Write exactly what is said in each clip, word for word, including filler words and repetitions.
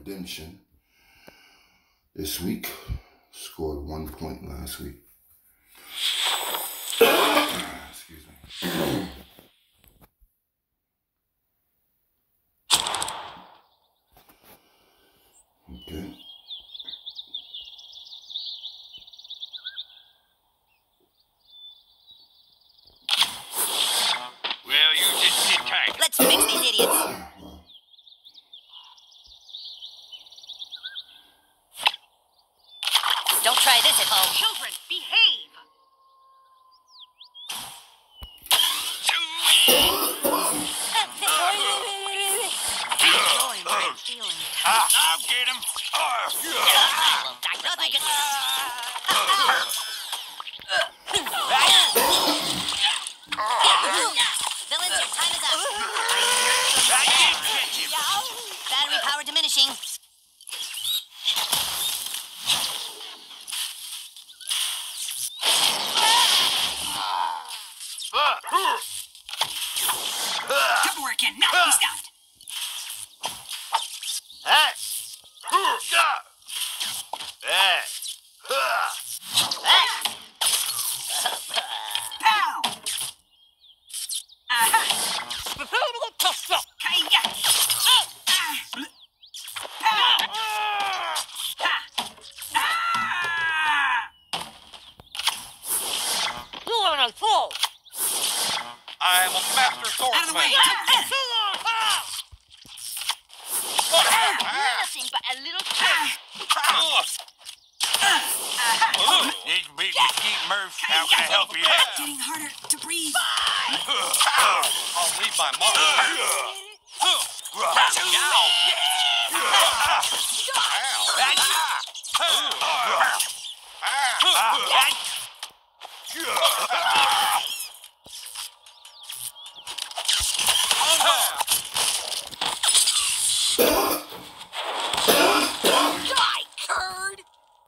redemption this week. Scored one point last week. Excuse me. Okay. Well, you just sit tight. Let's fix these idiots. Don't try this at home. Children, behave. Enjoy my feeling. Ah, I'll get him. Nothing can... Villains, your time is up. I did catch him. Battery power diminishing. Tupperware cannot be stopped. Hey. Hey. Pow! Aha! Kaya! Ah! Pow! Ha! Ah! You are a fool. I am a master swordsman. Out of the way! Nothing but a little Ah! These big mesquite Murphs, how can I help you? Getting harder to breathe. I'll leave my mark. Die, curd.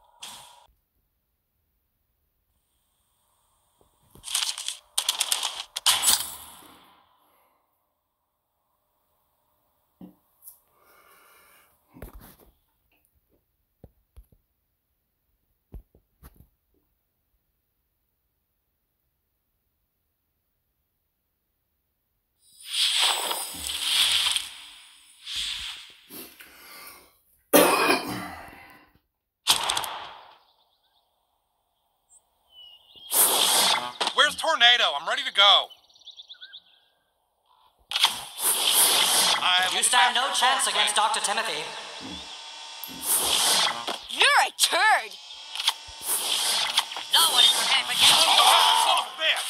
Where's Tornado? I'm ready to go. You stand no chance against Doctor Timothy. You're a turd. No one is prepared for you. Son of a bitch!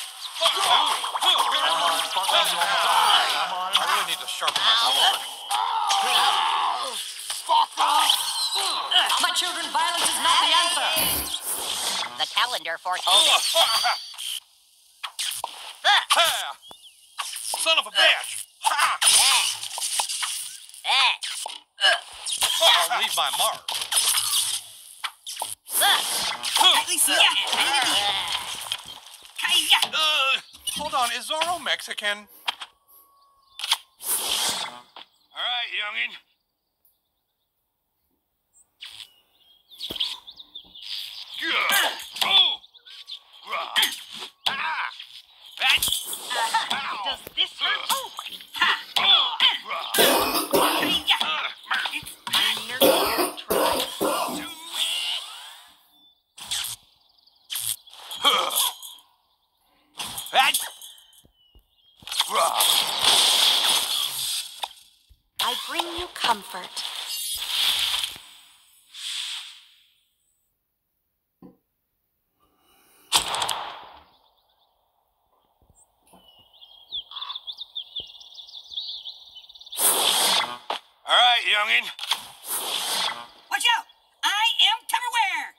I really need to sharpen my sword. My children, violence is not the answer. The calendar foretold it. Son of a bitch! I'll leave my mark. Tightly seated and ready to be. Kaya! Uh, hold on, is Zorro Mexican? All right, youngin. Does this hurt? Oh! Ha! Kaya! It's time your turn. Try. I bring you comfort. All right, youngin. Watch out! I am Tupperware!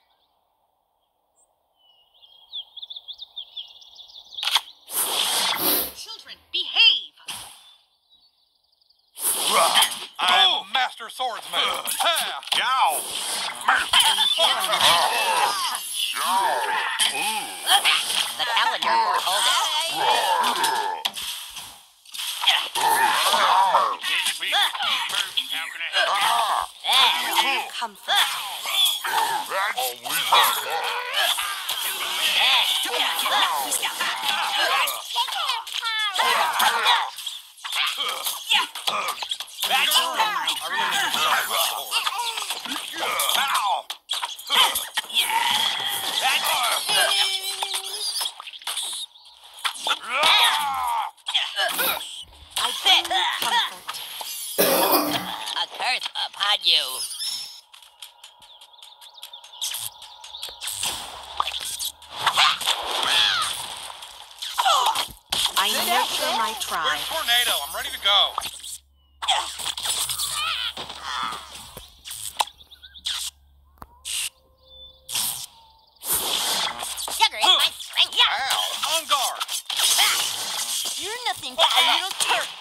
Children, behave! I am a master swordsman. Yow! The calendar foretold it. How can I help you? comfort. I bring you comfort. A curse upon you. I nurture my Where's tribe. Tornado? I'm ready to go. Sugar is my strength. Ow! On guard. You're nothing but a little turd.